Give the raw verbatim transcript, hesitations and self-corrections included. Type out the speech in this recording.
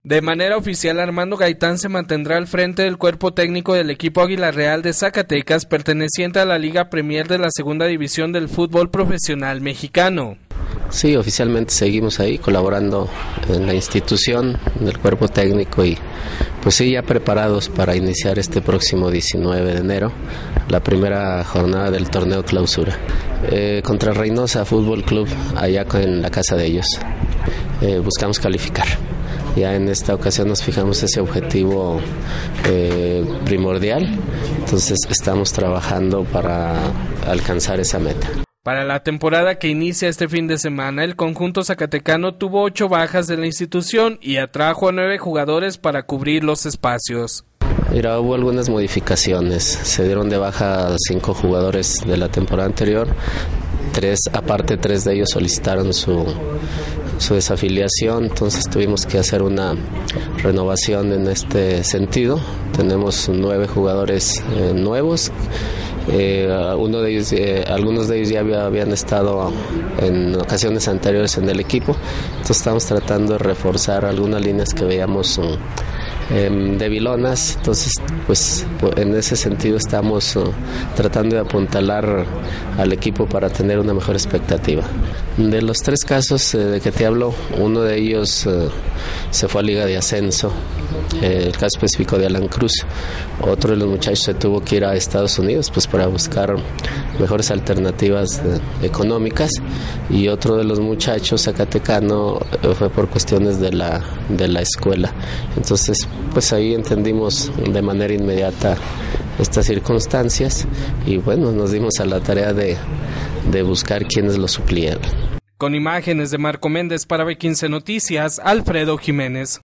De manera oficial, Armando Gaitán se mantendrá al frente del cuerpo técnico del equipo Águila Real de Zacatecas, perteneciente a la Liga Premier de la Segunda División del Fútbol Profesional Mexicano. Sí, oficialmente seguimos ahí colaborando en la institución del cuerpo técnico y pues sí, ya preparados para iniciar este próximo diecinueve de enero la primera jornada del torneo clausura eh, contra Reynosa Fútbol Club allá en la casa de ellos. Eh, buscamos calificar. Ya en esta ocasión nos fijamos ese objetivo eh, primordial, entonces estamos trabajando para alcanzar esa meta. Para la temporada que inicia este fin de semana, el conjunto zacatecano tuvo ocho bajas de la institución y atrajo a nueve jugadores para cubrir los espacios. Mira, hubo algunas modificaciones, se dieron de baja cinco jugadores de la temporada anterior, tres, aparte tres de ellos solicitaron su, su desafiliación, entonces tuvimos que hacer una renovación en este sentido. Tenemos nueve jugadores eh, nuevos. Eh, uno de ellos, eh, algunos de ellos ya había, habían estado en ocasiones anteriores en el equipo, entonces estamos tratando de reforzar algunas líneas que veíamos um, eh, debilonas, entonces pues en ese sentido estamos uh, tratando de apuntalar al equipo para tener una mejor expectativa. De los tres casos eh, de que te hablo, uno de ellos uh, se fue a Liga de Ascenso, eh, el caso específico de Alan Cruz. Otro de los muchachos se tuvo que ir a Estados Unidos pues para buscar mejores alternativas de, económicas, y otro de los muchachos zacatecano eh, fue por cuestiones de la de la escuela. Entonces pues ahí entendimos de manera inmediata estas circunstancias y bueno, nos dimos a la tarea de, de buscar quienes lo suplieran. Con imágenes de Marco Méndez para B quince Noticias, Alfredo Jiménez.